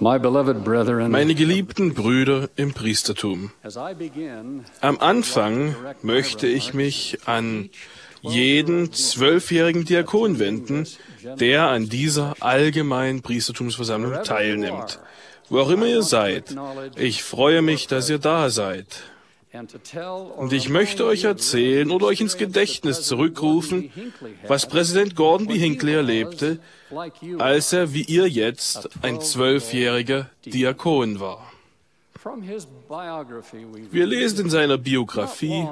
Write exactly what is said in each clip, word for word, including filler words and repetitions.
Meine geliebten Brüder im Priestertum, am Anfang möchte ich mich an jeden zwölfjährigen Diakon wenden, der an dieser allgemeinen Priestertumsversammlung teilnimmt. Wo auch immer ihr seid, ich freue mich, dass ihr da seid. Und ich möchte euch erzählen oder euch ins Gedächtnis zurückrufen, was Präsident Gordon B. Hinckley erlebte, als er wie ihr jetzt ein zwölfjähriger Diakon war. Wir lesen in seiner Biografie,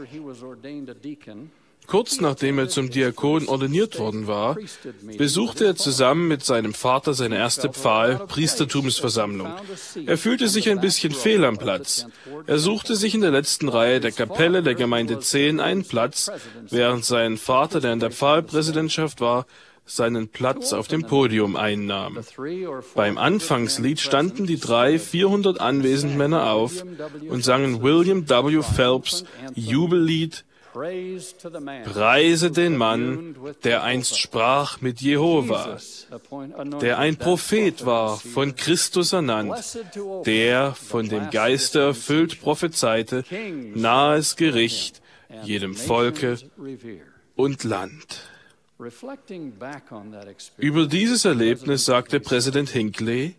kurz nachdem er zum Diakon ordiniert worden war, besuchte er zusammen mit seinem Vater seine erste Pfahl-Priestertumsversammlung. Er fühlte sich ein bisschen fehl am Platz. Er suchte sich in der letzten Reihe der Kapelle der Gemeinde zehn einen Platz, während sein Vater, der in der Pfahlpräsidentschaft war, seinen Platz auf dem Podium einnahm. Beim Anfangslied standen die drei vierhundert anwesenden Männer auf und sangen William W. Phelps' Jubellied Preise den Mann, der einst sprach mit Jehova, der ein Prophet war, von Christus ernannt, der von dem Geiste erfüllt prophezeite, nahes Gericht jedem Volke und Land. Über dieses Erlebnis sagte Präsident Hinckley: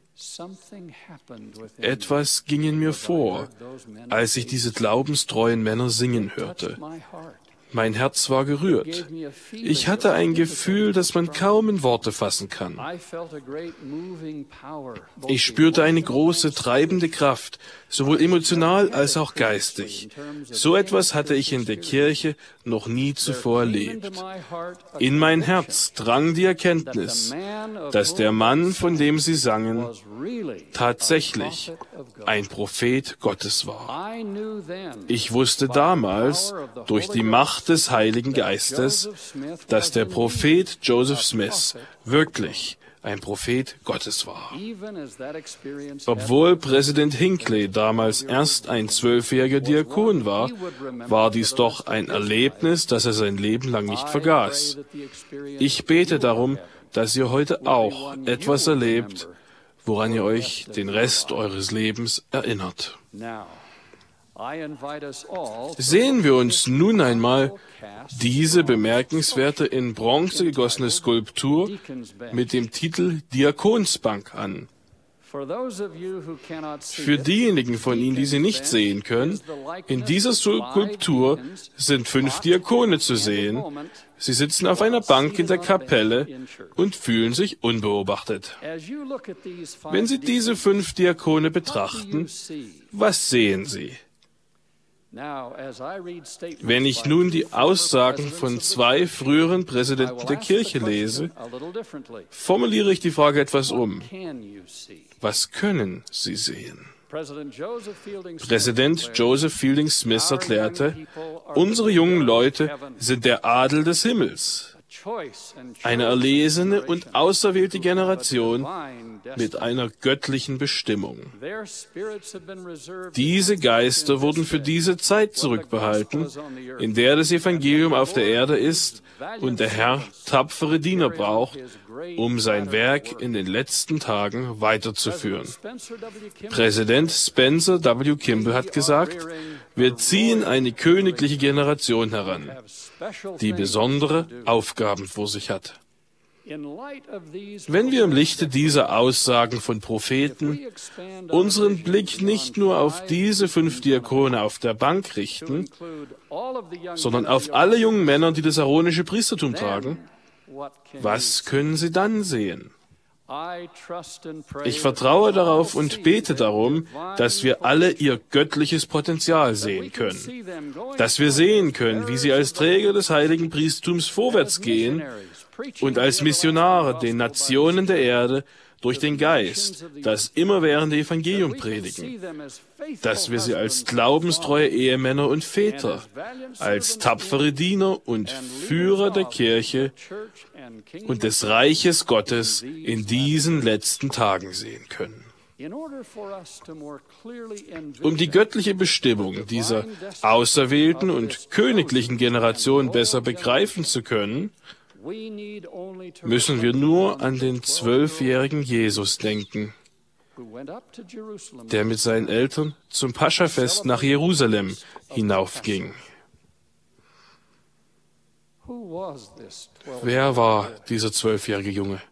Etwas ging in mir vor, als ich diese glaubenstreuen Männer singen hörte. Mein Herz war gerührt. Ich hatte ein Gefühl, das man kaum in Worte fassen kann. Ich spürte eine große treibende Kraft, sowohl emotional als auch geistig. So etwas hatte ich in der Kirche noch nie zuvor erlebt. In mein Herz drang die Erkenntnis, dass der Mann, von dem sie sangen, tatsächlich ein Prophet Gottes war. Ich wusste damals durch die Macht des Heiligen Geistes, dass der Prophet Joseph Smith wirklich ein Prophet Gottes war. Obwohl Präsident Hinckley damals erst ein zwölfjähriger Diakon war, war dies doch ein Erlebnis, das er sein Leben lang nicht vergaß. Ich bete darum, dass ihr heute auch etwas erlebt, woran ihr euch den Rest eures Lebens erinnert. Sehen wir uns nun einmal diese bemerkenswerte in Bronze gegossene Skulptur mit dem Titel Diakonsbank an. Für diejenigen von Ihnen, die sie nicht sehen können, in dieser Skulptur sind fünf Diakone zu sehen. Sie sitzen auf einer Bank in der Kapelle und fühlen sich unbeobachtet. Wenn Sie diese fünf Diakone betrachten, was sehen Sie? Wenn ich nun die Aussagen von zwei früheren Präsidenten der Kirche lese, formuliere ich die Frage etwas um. Was können Sie sehen? Präsident Joseph Fielding Smith erklärte, unsere jungen Leute sind der Adel des Himmels, eine erlesene und auserwählte Generation mit einer göttlichen Bestimmung. Diese Geister wurden für diese Zeit zurückbehalten, in der das Evangelium auf der Erde ist und der Herr tapfere Diener braucht, um sein Werk in den letzten Tagen weiterzuführen. Präsident Spencer W. Kimball hat gesagt, wir ziehen eine königliche Generation heran, die besondere Aufgaben vor sich hat. Wenn wir im Lichte dieser Aussagen von Propheten unseren Blick nicht nur auf diese fünf Diakone auf der Bank richten, sondern auf alle jungen Männer, die das aaronische Priestertum tragen, was können Sie dann sehen? Ich vertraue darauf und bete darum, dass wir alle ihr göttliches Potenzial sehen können, dass wir sehen können, wie sie als Träger des heiligen Priestertums vorwärts gehen und als Missionare den Nationen der Erde durch den Geist das immerwährende Evangelium predigen, dass wir sie als glaubenstreue Ehemänner und Väter, als tapfere Diener und Führer der Kirche und des Reiches Gottes in diesen letzten Tagen sehen können. Um die göttliche Bestimmung dieser auserwählten und königlichen Generation besser begreifen zu können, müssen wir nur an den zwölfjährigen Jesus denken. der mit seinen Eltern zum Paschafest nach Jerusalem hinaufging. Wer war dieser zwölfjährige Junge?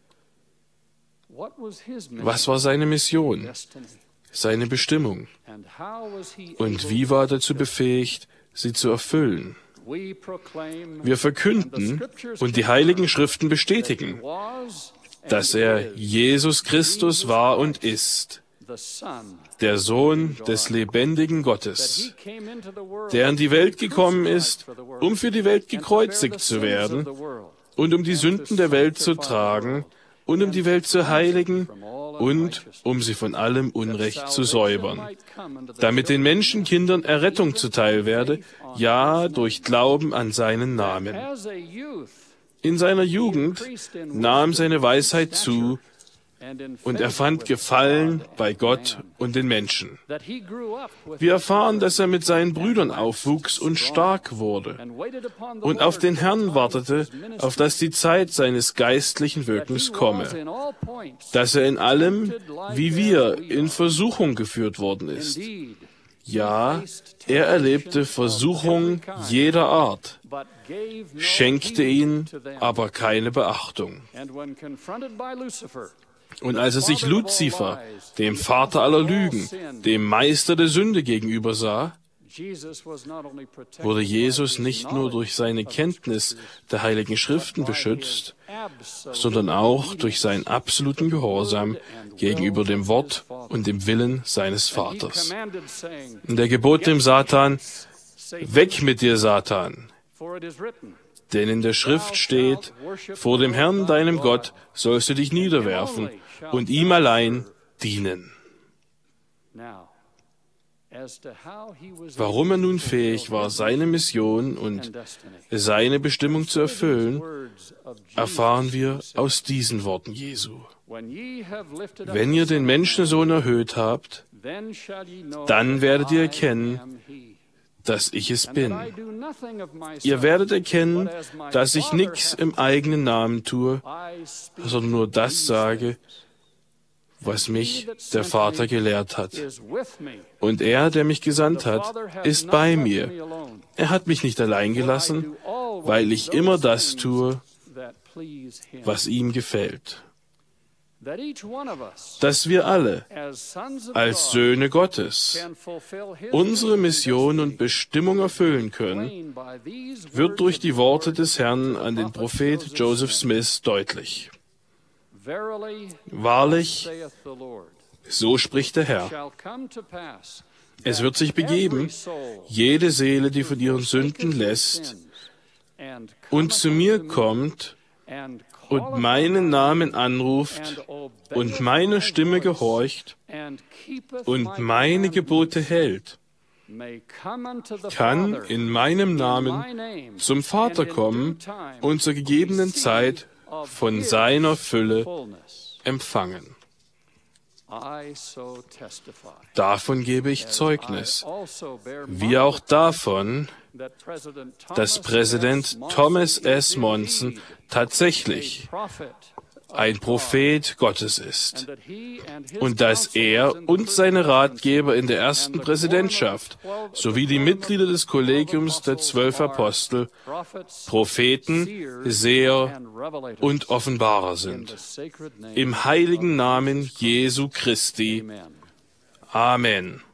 Was war seine Mission, seine Bestimmung? Und wie war er dazu befähigt, sie zu erfüllen? Wir verkünden und die Heiligen Schriften bestätigen, dass er Jesus Christus war und ist, der Sohn des lebendigen Gottes, der in die Welt gekommen ist, um für die Welt gekreuzigt zu werden und um die Sünden der Welt zu tragen und um die Welt zu heiligen und um sie von allem Unrecht zu säubern, damit den Menschenkindern Errettung zuteil werde, ja, durch Glauben an seinen Namen. In seiner Jugend nahm seine Weisheit zu, und er fand Gefallen bei Gott und den Menschen. Wir erfahren, dass er mit seinen Brüdern aufwuchs und stark wurde und auf den Herrn wartete, auf dass die Zeit seines geistlichen Wirkens komme, dass er in allem, wie wir, in Versuchung geführt worden ist. Ja, er erlebte Versuchung jeder Art, schenkte ihnen aber keine Beachtung. Und als er sich Luzifer, dem Vater aller Lügen, dem Meister der Sünde gegenüber sah, wurde Jesus nicht nur durch seine Kenntnis der Heiligen Schriften beschützt, sondern auch durch seinen absoluten Gehorsam gegenüber dem Wort und dem Willen seines Vaters. Und er gebot dem Satan: Weg mit dir, Satan! Denn in der Schrift steht, vor dem Herrn, deinem Gott, sollst du dich niederwerfen und ihm allein dienen. Warum er nun fähig war, seine Mission und seine Bestimmung zu erfüllen, erfahren wir aus diesen Worten Jesu. Wenn ihr den Menschensohn erhöht habt, dann werdet ihr erkennen, dass ich es bin. Ihr werdet erkennen, dass ich nichts im eigenen Namen tue, sondern nur das sage, was mich der Vater gelehrt hat. Und er, der mich gesandt hat, ist bei mir. Er hat mich nicht allein gelassen, weil ich immer das tue, was ihm gefällt. Dass wir alle als Söhne Gottes unsere Mission und Bestimmung erfüllen können, wird durch die Worte des Herrn an den Prophet Joseph Smith deutlich. Wahrlich, so spricht der Herr. Es wird sich begeben, jede Seele, die von ihren Sünden lässt und zu mir kommt und meinen Namen anruft und meine Stimme gehorcht und meine Gebote hält, kann in meinem Namen zum Vater kommen und zur gegebenen Zeit von seiner Fülle empfangen. Davon gebe ich Zeugnis, wie auch davon, dass Präsident Thomas S. Monson tatsächlich ein Prophet Gottes ist und dass er und seine Ratgeber in der ersten Präsidentschaft sowie die Mitglieder des Kollegiums der zwölf Apostel Propheten, Seher und Offenbarer sind. Im heiligen Namen Jesu Christi. Amen.